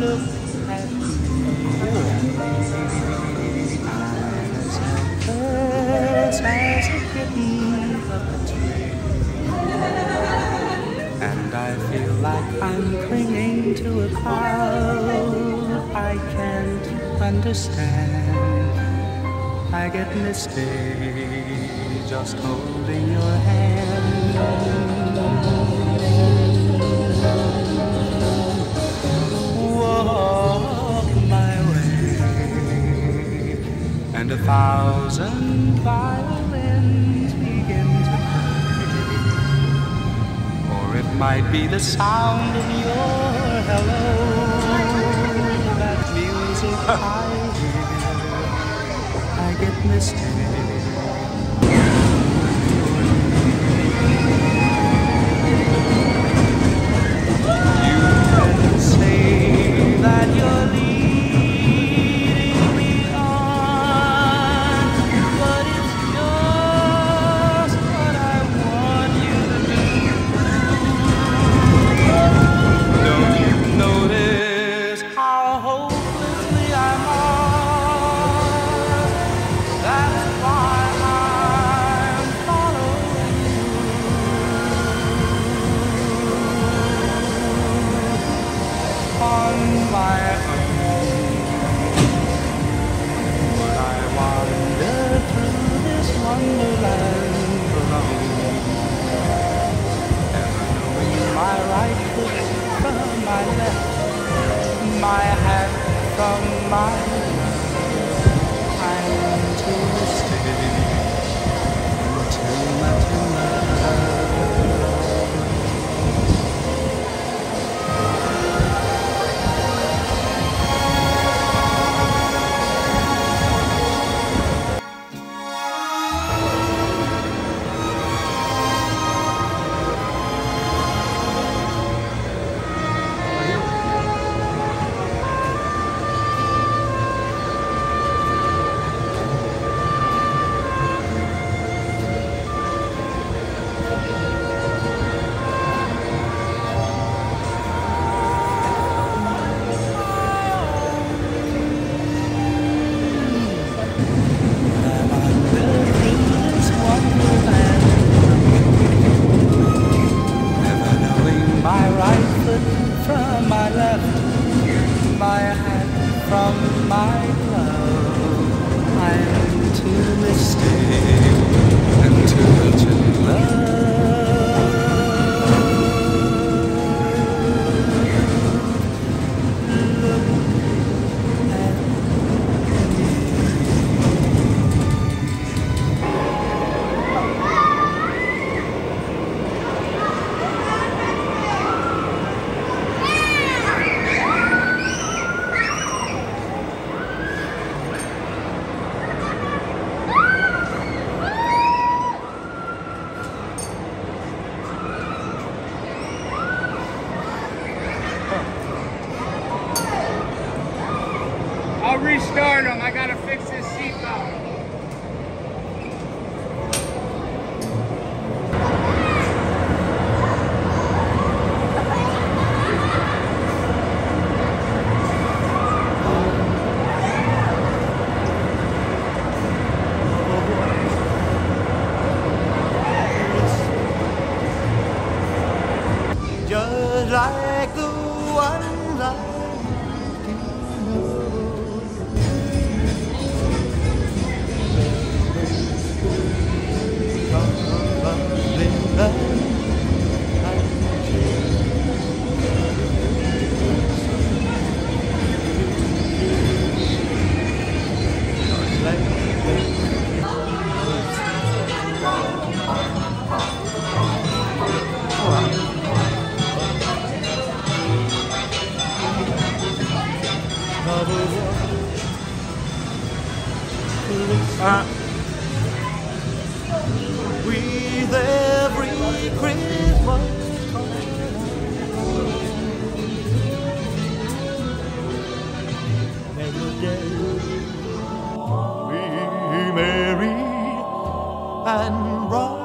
look at me as helpless as a kitten up a tree, and I feel like I'm clinging to a cloud I can't understand. I get misty just holding your hand. Walk my way, and 1,000 violins begin to play. Or it might be the sound of your hello, that music I hear. I get misty. That you're leading me on, but it's just what I want you to do. Don't you notice how hopelessly I'm lost? That's why I'm following you. On my own, but I wander through this wonderland alone, never knowing my right foot from my left, my hand from my love. I'm too misty, too much in love. From my left, my hand from my glove. I'm too misty and too much in I'll restart them. I gotta fix this seatbelt. just like the ones I with every Christmas every day we merry and bright.